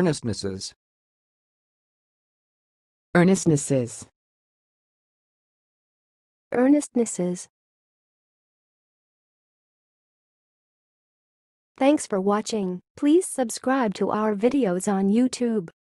earnestnesses. Earnestnesses. Earnestnesses. Thanks for watching. Please subscribe to our videos on YouTube.